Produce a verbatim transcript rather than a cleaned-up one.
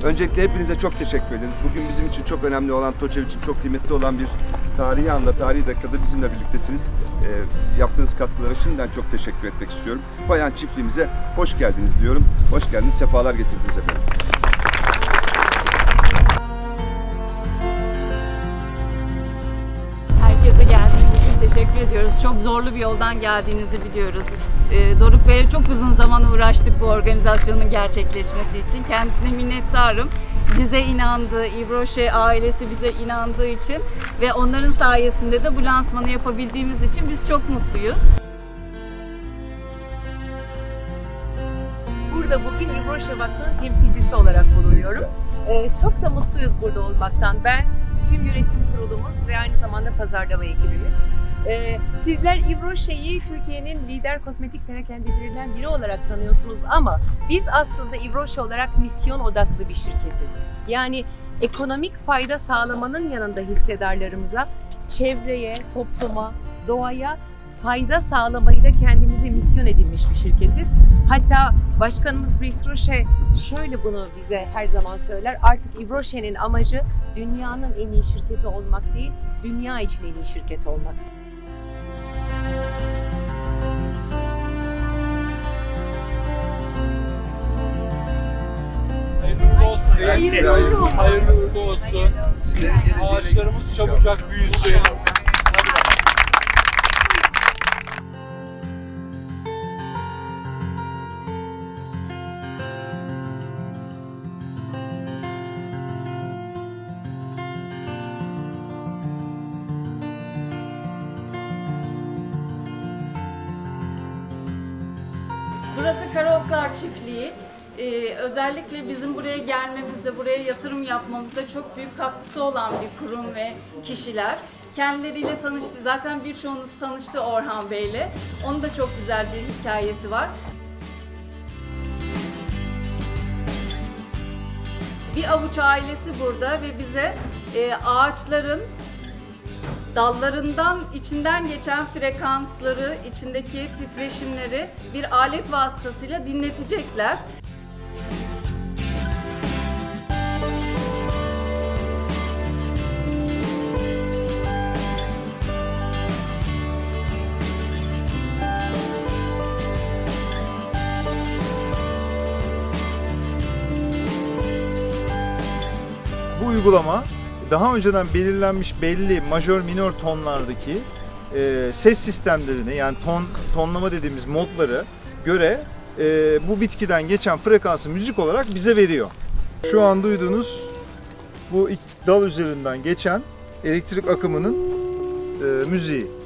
Öncelikle hepinize çok teşekkür ederim. Bugün bizim için çok önemli olan, TOÇEV için çok kıymetli olan bir tarihi anda, tarihi dakikada bizimle birliktesiniz. E, yaptığınız katkılara şimdiden çok teşekkür etmek istiyorum. Bayan çiftliğimize hoş geldiniz diyorum. Hoş geldiniz, sefalar getirdiniz efendim. Herkese geldiğiniz için teşekkür ediyoruz. Çok zorlu bir yoldan geldiğinizi biliyoruz. Ee, Doruk Bey'le çok uzun zaman uğraştık bu organizasyonun gerçekleşmesi için. Kendisine minnettarım. Bize inandığı, İvroşe ailesi bize inandığı için ve onların sayesinde de bu lansmanı yapabildiğimiz için biz çok mutluyuz. Burada bugün İvroşe Vakfı'nın temsilcisi olarak bulunuyorum. Ee, çok da mutluyuz burada olmaktan. Ben, tüm yönetim kurulumuz ve aynı zamanda pazarlama ekibimiz. Ee, sizler İvroşe'yi Türkiye'nin lider kozmetik perakendecilerinden biri olarak tanıyorsunuz ama biz aslında İvroşe olarak misyon odaklı bir şirketiz. Yani ekonomik fayda sağlamanın yanında hissedarlarımıza çevreye, topluma, doğaya fayda sağlamayı da kendimize misyon edinmiş bir şirketiz. Hatta Başkanımız Brice Roche şöyle bunu bize her zaman söyler. Artık İvroşe'nin amacı dünyanın en iyi şirketi olmak değil, dünya için en iyi şirket olmak. Hayırlı olsun. Hayırlı olsun. Hayırlı olsun. Ağaçlarımız çabucak büyüsün. Burası Karaoklar Çiftliği. Ee, özellikle bizim buraya gelmemizde, buraya yatırım yapmamızda çok büyük katkısı olan bir kurum ve kişiler. Kendileriyle tanıştı. Zaten birçoğunuz tanıştı Orhan Bey'le. Onun da çok güzel bir hikayesi var. Bir avuç ailesi burada ve bize e, ağaçların dallarından içinden geçen frekansları, içindeki titreşimleri bir alet vasıtasıyla dinletecekler. Bu uygulama daha önceden belirlenmiş belli majör minör tonlardaki e, ses sistemlerini, yani ton tonlama dediğimiz modları göre e, bu bitkiden geçen frekansı müzik olarak bize veriyor. Şu an duyduğunuz bu dal üzerinden geçen elektrik akımının e, müziği.